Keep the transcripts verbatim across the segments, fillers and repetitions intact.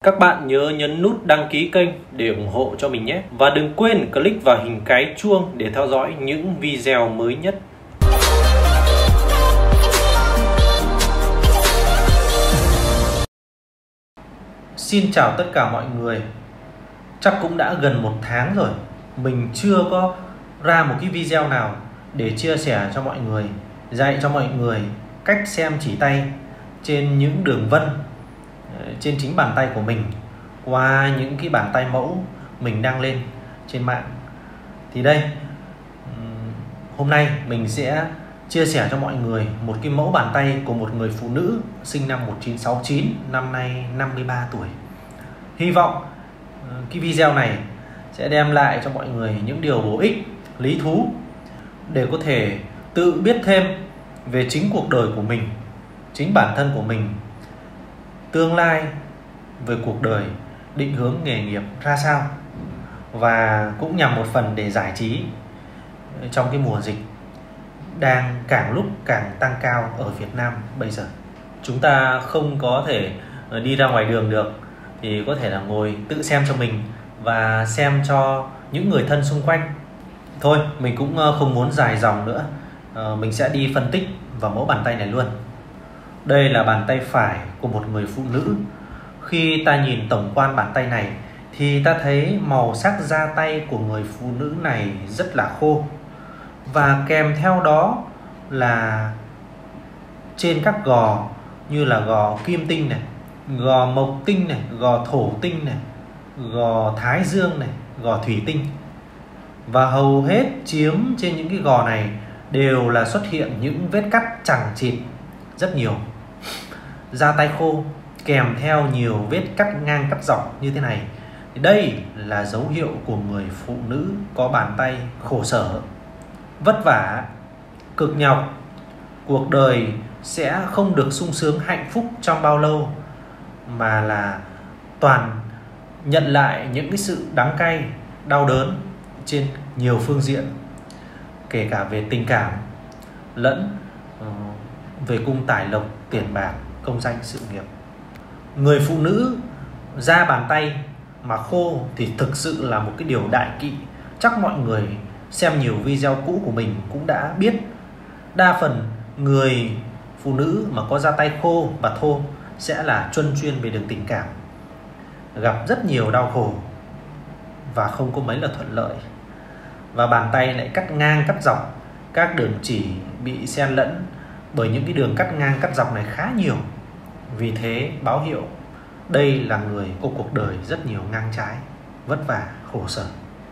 Các bạn nhớ nhấn nút đăng ký kênh để ủng hộ cho mình nhé. Và đừng quên click vào hình cái chuông để theo dõi những video mới nhất. Xin chào tất cả mọi người. Chắc cũng đã gần một tháng rồi mình chưa có ra một cái video nào để chia sẻ cho mọi người, dạy cho mọi người cách xem chỉ tay trên những đường vân trên chính bàn tay của mình qua những cái bàn tay mẫu mình đăng lên trên mạng. Thì đây, hôm nay mình sẽ chia sẻ cho mọi người một cái mẫu bàn tay của một người phụ nữ sinh năm một nghìn chín trăm sáu mươi chín, năm nay năm mươi ba tuổi. Hy vọng cái video này sẽ đem lại cho mọi người những điều bổ ích, lý thú để có thể tự biết thêm về chính cuộc đời của mình, chính bản thân của mình, tương lai về cuộc đời, định hướng nghề nghiệp ra sao, và cũng nhằm một phần để giải trí trong cái mùa dịch đang càng lúc càng tăng cao ở Việt Nam bây giờ. Chúng ta không có thể đi ra ngoài đường được thì có thể là ngồi tự xem cho mình và xem cho những người thân xung quanh. Thôi, mình cũng không muốn dài dòng nữa, mình sẽ đi phân tích vào mẫu bàn tay này luôn. Đây là bàn tay phải của một người phụ nữ. Khi ta nhìn tổng quan bàn tay này thì ta thấy màu sắc da tay của người phụ nữ này rất là khô, và kèm theo đó là trên các gò như là gò kim tinh này, gò mộc tinh này, gò thổ tinh này, gò thái dương này, gò thủy tinh. Và hầu hết chiếm trên những cái gò này đều là xuất hiện những vết cắt chằng chịt rất nhiều. Da tay khô kèm theo nhiều vết cắt ngang cắt dọc như thế này thì đây là dấu hiệu của người phụ nữ có bàn tay khổ sở, vất vả, cực nhọc. Cuộc đời sẽ không được sung sướng hạnh phúc trong bao lâu, mà là toàn nhận lại những cái sự đắng cay, đau đớn trên nhiều phương diện, kể cả về tình cảm lẫn về cung tài lộc, tiền bạc, công danh, sự nghiệp. Người phụ nữ da bàn tay mà khô thì thực sự là một cái điều đại kỵ. Chắc mọi người xem nhiều video cũ của mình cũng đã biết. Đa phần người phụ nữ mà có da tay khô và thô sẽ là truân chuyên về đường tình cảm, gặp rất nhiều đau khổ và không có mấy là thuận lợi. Và bàn tay lại cắt ngang cắt dọc, các đường chỉ bị xen lẫn bởi những cái đường cắt ngang cắt dọc này khá nhiều. Vì thế báo hiệu đây là người có cuộc đời rất nhiều ngang trái, vất vả, khổ sở.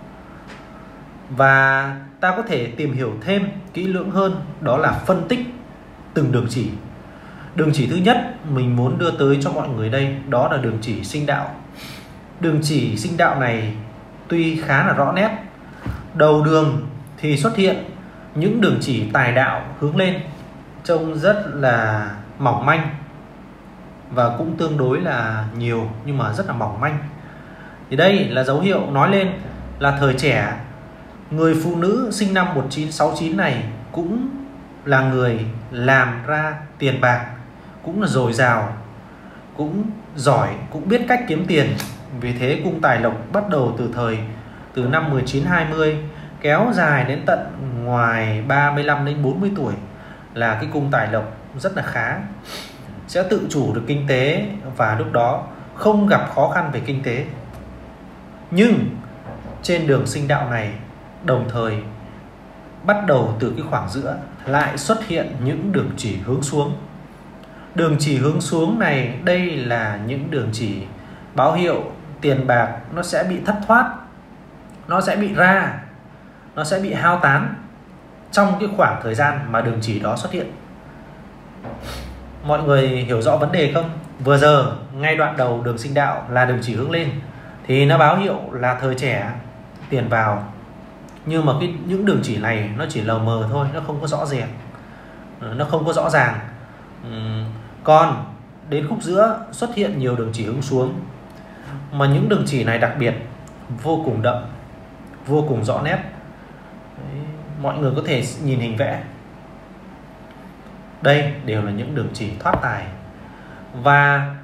Và ta có thể tìm hiểu thêm kỹ lưỡng hơn, đó là phân tích từng đường chỉ. Đường chỉ thứ nhất mình muốn đưa tới cho mọi người đây, đó là đường chỉ sinh đạo. Đường chỉ sinh đạo này tuy khá là rõ nét. Đầu đường thì xuất hiện những đường chỉ tài đạo hướng lên, trông rất là mỏng manh và cũng tương đối là nhiều, nhưng mà rất là mỏng manh. Thì đây là dấu hiệu nói lên là thời trẻ. Người phụ nữ sinh năm một nghìn chín trăm sáu mươi chín này cũng là người làm ra tiền bạc, cũng là dồi dào, cũng giỏi, cũng biết cách kiếm tiền. Vì thế cung tài lộc bắt đầu từ thời từ năm mười chín hai mươi kéo dài đến tận ngoài ba mươi lăm đến bốn mươi tuổi là cái cung tài lộc rất là khá, sẽ tự chủ được kinh tế và lúc đó không gặp khó khăn về kinh tế. Nhưng trên đường sinh đạo này đồng thời bắt đầu từ cái khoảng giữa lại xuất hiện những đường chỉ hướng xuống. Đường chỉ hướng xuống này đây là những đường chỉ báo hiệu tiền bạc nó sẽ bị thất thoát, nó sẽ bị ra, nó sẽ bị hao tán trong cái khoảng thời gian mà đường chỉ đó xuất hiện. Mọi người hiểu rõ vấn đề không? Vừa giờ ngay đoạn đầu đường sinh đạo là đường chỉ hướng lên thì nó báo hiệu là thời trẻ, tiền vào. Nhưng mà cái những đường chỉ này nó chỉ lờ mờ thôi, nó không có rõ ràng, nó không có rõ ràng. Còn đến khúc giữa xuất hiện nhiều đường chỉ hướng xuống, mà những đường chỉ này đặc biệt vô cùng đậm, vô cùng rõ nét. Đấy, mọi người có thể nhìn hình vẽ. Đây đều là những đường chỉ thoát tài. Và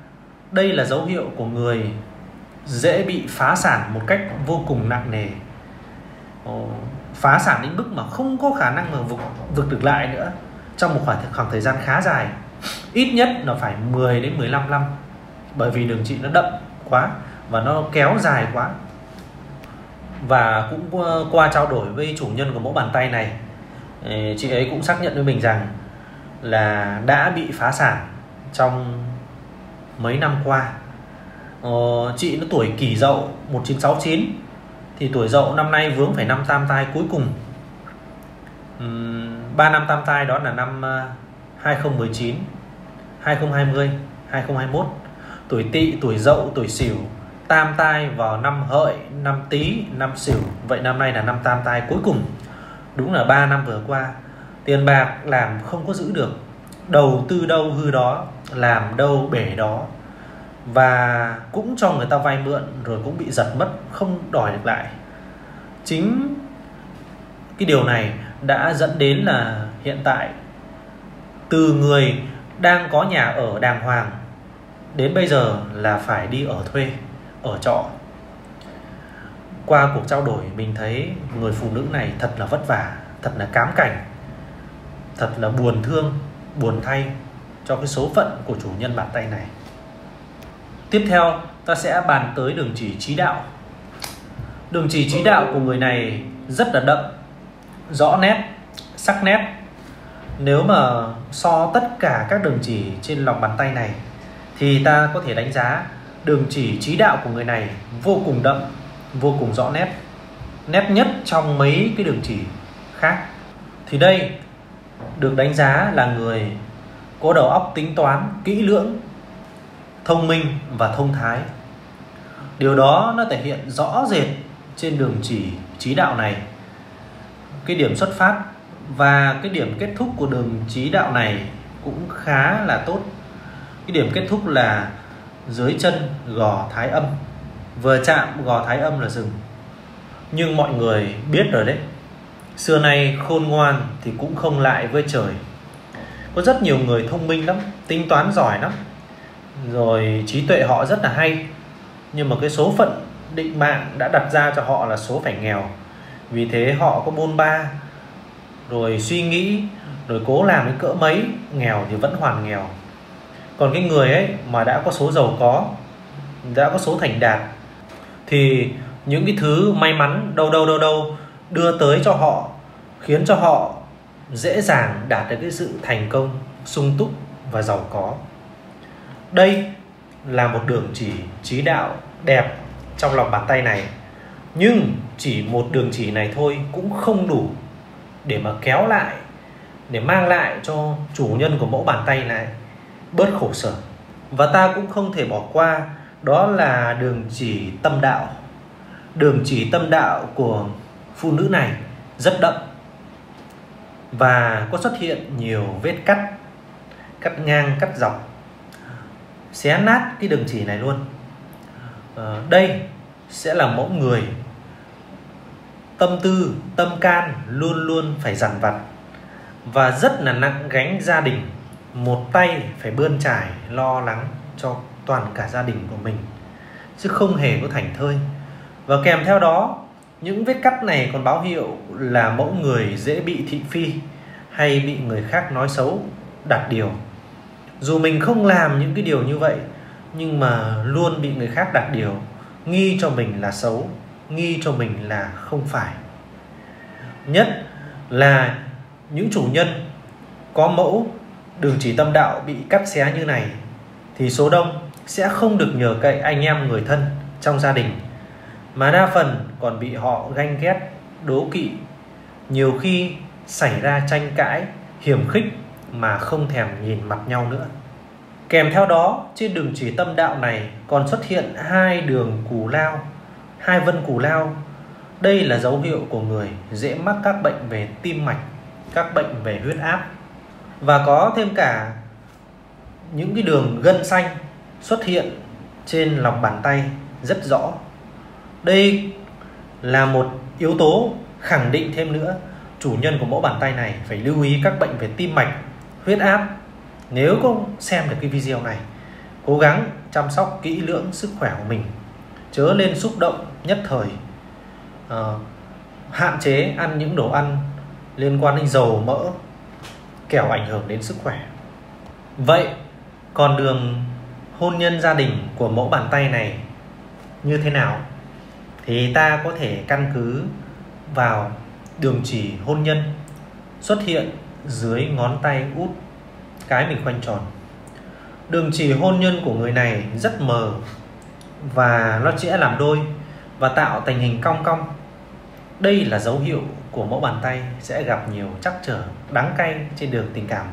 Đây là dấu hiệu của người dễ bị phá sản một cách vô cùng nặng nề. Ồ, phá sản đến mức mà không có khả năng mà vực, vực được lại nữa trong một khoảng, khoảng thời gian khá dài. Ít nhất là phải mười đến mười lăm năm, bởi vì đường chỉ nó đậm quá và nó kéo dài quá. Và cũng qua trao đổi với chủ nhân của mẫu bàn tay này, chị ấy cũng xác nhận với mình rằng là đã bị phá sản trong mấy năm qua. ờ, Chị nó tuổi Kỷ Dậu một chín sáu chín, thì tuổi Dậu năm nay vướng phải năm tam tai cuối cùng. uhm, ba năm tam tai đó là năm hai không một chín, hai không hai không, hai không hai mốt. Tuổi Tỵ, tuổi Dậu, tuổi Sửu tam tai vào năm Hợi, năm Tý, năm Sửu. Vậy năm nay là năm tam tai cuối cùng. Đúng là ba năm vừa qua tiền bạc làm không có giữ được, đầu tư đâu hư đó, làm đâu bể đó, và cũng cho người ta vay mượn rồi cũng bị giật mất, không đòi được lại. Chính cái điều này đã dẫn đến là hiện tại từ người đang có nhà ở đàng hoàng đến bây giờ là phải đi ở thuê, ở trọ. Qua cuộc trao đổi mình thấy người phụ nữ này thật là vất vả, thật là cám cảnh, thật là buồn thương, buồn thay cho cái số phận của chủ nhân bàn tay này. Tiếp theo ta sẽ bàn tới đường chỉ chí đạo. Đường chỉ chí đạo của người này rất là đậm, rõ nét, sắc nét. Nếu mà so tất cả các đường chỉ trên lòng bàn tay này thì ta có thể đánh giá đường chỉ chí đạo của người này vô cùng đậm, vô cùng rõ nét, nét nhất trong mấy cái đường chỉ khác. Thì đây được đánh giá là người có đầu óc tính toán kỹ lưỡng, thông minh và thông thái. Điều đó nó thể hiện rõ rệt trên đường chỉ chí đạo này. Cái điểm xuất phát và cái điểm kết thúc của đường chí đạo này cũng khá là tốt. Cái điểm kết thúc là dưới chân gò thái âm, vừa chạm gò thái âm là dừng. Nhưng mọi người biết rồi đấy, xưa nay khôn ngoan thì cũng không lại với trời. Có rất nhiều người thông minh lắm, tính toán giỏi lắm, rồi trí tuệ họ rất là hay, nhưng mà cái số phận định mạng đã đặt ra cho họ là số phải nghèo. Vì thế họ có bôn ba, rồi suy nghĩ, rồi cố làm đến cỡ mấy, nghèo thì vẫn hoàn nghèo. Còn cái người ấy mà đã có số giàu có, đã có số thành đạt, thì những cái thứ may mắn đâu đâu đâu đâu đưa tới cho họ, khiến cho họ dễ dàng đạt được cái sự thành công, sung túc và giàu có. Đây là một đường chỉ chí đạo đẹp trong lòng bàn tay này. Nhưng chỉ một đường chỉ này thôi cũng không đủ để mà kéo lại, để mang lại cho chủ nhân của mẫu bàn tay này bớt khổ sở. Và ta cũng không thể bỏ qua, đó là đường chỉ tâm đạo. Đường chỉ tâm đạo của phụ nữ này rất đậm và có xuất hiện nhiều vết cắt, cắt ngang, cắt dọc, xé nát cái đường chỉ này luôn. à, Đây sẽ là mẫu người tâm tư, tâm can luôn luôn phải dằn vặt và rất là nặng gánh gia đình. Một tay phải bươn trải lo lắng cho toàn cả gia đình của mình, chứ không hề có thảnh thơi. Và kèm theo đó, những vết cắt này còn báo hiệu là mẫu người dễ bị thị phi hay bị người khác nói xấu, đặt điều. Dù mình không làm những cái điều như vậy, nhưng mà luôn bị người khác đặt điều, nghi cho mình là xấu, nghi cho mình là không phải. Nhất là những chủ nhân có mẫu đường chỉ tâm đạo bị cắt xé như này thì số đông sẽ không được nhờ cậy anh em người thân trong gia đình, mà đa phần còn bị họ ganh ghét, đố kỵ, nhiều khi xảy ra tranh cãi, hiềm khích mà không thèm nhìn mặt nhau nữa. Kèm theo đó, trên đường chỉ tâm đạo này còn xuất hiện hai đường cù lao, hai vân cù lao. Đây là dấu hiệu của người dễ mắc các bệnh về tim mạch, các bệnh về huyết áp. Và có thêm cả những cái đường gân xanh xuất hiện trên lòng bàn tay rất rõ. Đây là một yếu tố khẳng định thêm nữa chủ nhân của mẫu bàn tay này phải lưu ý các bệnh về tim mạch, huyết áp. Nếu có xem được cái video này, cố gắng chăm sóc kỹ lưỡng sức khỏe của mình, chớ lên xúc động nhất thời. à, Hạn chế ăn những đồ ăn liên quan đến dầu mỡ, kẻo ảnh hưởng đến sức khỏe. Vậy con đường hôn nhân gia đình của mẫu bàn tay này như thế nào? Thì ta có thể căn cứ vào đường chỉ hôn nhân xuất hiện dưới ngón tay út cái mình khoanh tròn. Đường chỉ hôn nhân của người này rất mờ và nó chĩa làm đôi và tạo thành hình cong cong. Đây là dấu hiệu của mẫu bàn tay sẽ gặp nhiều trắc trở đắng cay trên đường tình cảm,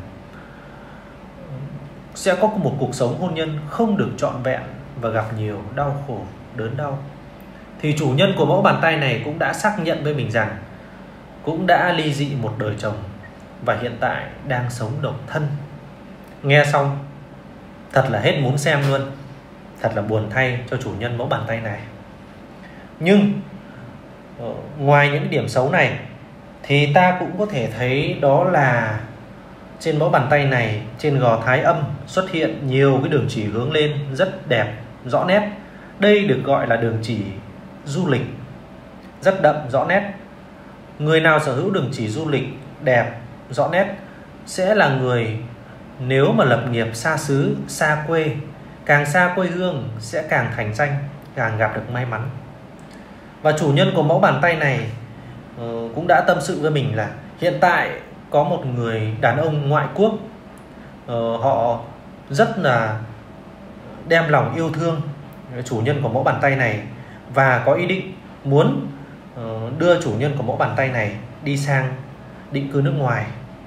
sẽ có một cuộc sống hôn nhân không được trọn vẹn và gặp nhiều đau khổ đớn đau. Thì chủ nhân của mẫu bàn tay này cũng đã xác nhận với mình rằng cũng đã ly dị một đời chồng và hiện tại đang sống độc thân. Nghe xong thật là hết muốn xem luôn. Thật là buồn thay cho chủ nhân mẫu bàn tay này. Nhưng ngoài những điểm xấu này thì ta cũng có thể thấy đó là trên mẫu bàn tay này, trên gò thái âm xuất hiện nhiều cái đường chỉ hướng lên rất đẹp, rõ nét. Đây được gọi là đường chỉ du lịch, rất đậm, rõ nét. Người nào sở hữu đường chỉ du lịch đẹp, rõ nét sẽ là người nếu mà lập nghiệp xa xứ, xa quê, càng xa quê hương sẽ càng thành danh, càng gặp được may mắn. Và chủ nhân của mẫu bàn tay này uh, cũng đã tâm sự với mình là hiện tại có một người đàn ông ngoại quốc, uh, họ rất là đem lòng yêu thương chủ nhân của mẫu bàn tay này và có ý định muốn uh, đưa chủ nhân của mẫu bàn tay này đi sang định cư nước ngoài.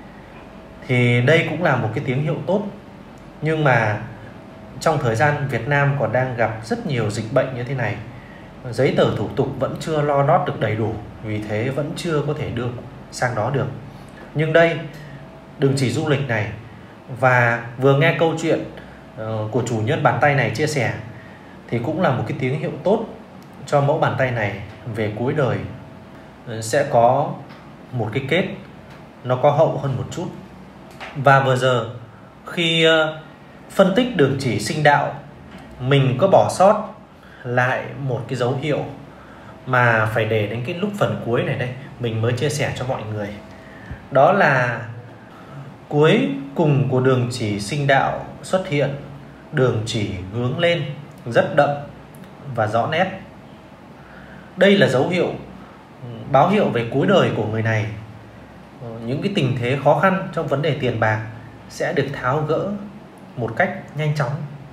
Thì đây cũng là một cái tín hiệu tốt. Nhưng mà trong thời gian Việt Nam còn đang gặp rất nhiều dịch bệnh như thế này, giấy tờ thủ tục vẫn chưa lo lót được đầy đủ, vì thế vẫn chưa có thể đưa sang đó được. Nhưng đây, đường chỉ du lịch này, và vừa nghe câu chuyện uh, của chủ nhân bàn tay này chia sẻ, thì cũng là một cái tín hiệu tốt cho mẫu bàn tay này về cuối đời uh, sẽ có một cái kết nó có hậu hơn một chút. Và vừa giờ khi uh, phân tích đường chỉ sinh đạo, mình có bỏ sót lại một cái dấu hiệu mà phải để đến cái lúc phần cuối này đây mình mới chia sẻ cho mọi người. Đó là cuối cùng của đường chỉ sinh đạo xuất hiện đường chỉ hướng lên rất đậm và rõ nét. Đây là dấu hiệu báo hiệu về cuối đời của người này. Những cái tình thế khó khăn trong vấn đề tiền bạc sẽ được tháo gỡ một cách nhanh chóng,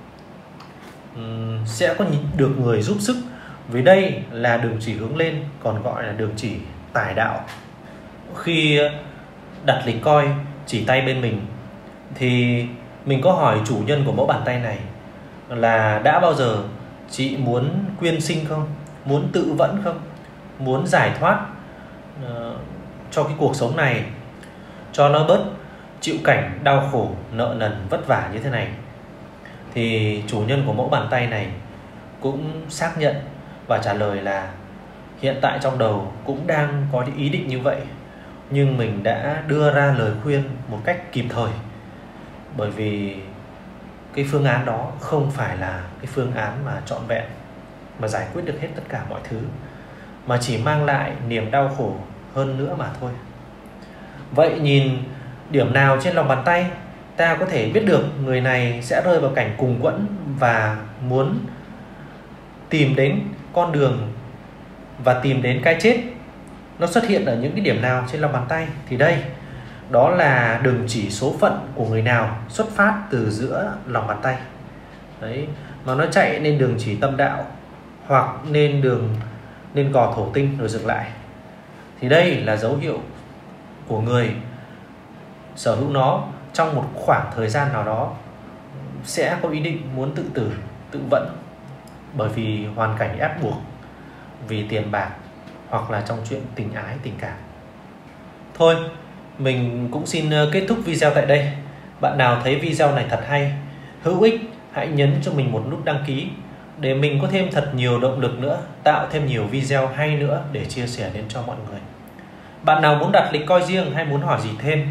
sẽ có được người giúp sức, vì đây là đường chỉ hướng lên, còn gọi là đường chỉ tài đạo. Khi đặt lịch coi chỉ tay bên mình thì mình có hỏi chủ nhân của mẫu bàn tay này là đã bao giờ chị muốn quyên sinh không, muốn tự vẫn không, muốn giải thoát uh, cho cái cuộc sống này, cho nó bớt chịu cảnh đau khổ, nợ nần, vất vả như thế này. Thì chủ nhân của mẫu bàn tay này cũng xác nhận và trả lời là hiện tại trong đầu cũng đang có ý định như vậy, nhưng mình đã đưa ra lời khuyên một cách kịp thời, bởi vì cái phương án đó không phải là cái phương án mà trọn vẹn, mà giải quyết được hết tất cả mọi thứ, mà chỉ mang lại niềm đau khổ hơn nữa mà thôi. Vậy nhìn điểm nào trên lòng bàn tay ta có thể biết được người này sẽ rơi vào cảnh cùng quẫn và muốn tìm đến con đường và tìm đến cái chết? Nó xuất hiện ở những cái điểm nào trên lòng bàn tay? Thì đây, đó là đường chỉ số phận của người nào xuất phát từ giữa lòng bàn tay. Đấy, mà nó chạy lên đường chỉ tâm đạo hoặc lên đường lên cò thổ tinh rồi dừng lại. Thì đây là dấu hiệu của người sở hữu nó trong một khoảng thời gian nào đó sẽ có ý định muốn tự tử, tự vẫn, bởi vì hoàn cảnh ép buộc, vì tiền bạc, hoặc là trong chuyện tình ái, tình cảm. Thôi, mình cũng xin kết thúc video tại đây. Bạn nào thấy video này thật hay, hữu ích, hãy nhấn cho mình một nút đăng ký để mình có thêm thật nhiều động lực nữa, tạo thêm nhiều video hay nữa để chia sẻ đến cho mọi người. Bạn nào muốn đặt lịch coi riêng hay muốn hỏi gì thêm,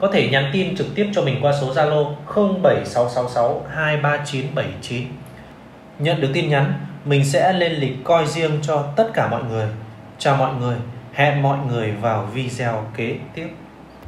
có thể nhắn tin trực tiếp cho mình qua số Zalo không bảy sáu sáu sáu hai ba chín bảy chín. Nhận được tin nhắn, mình sẽ lên lịch coi riêng cho tất cả mọi người. Chào mọi người, hẹn mọi người vào video kế tiếp.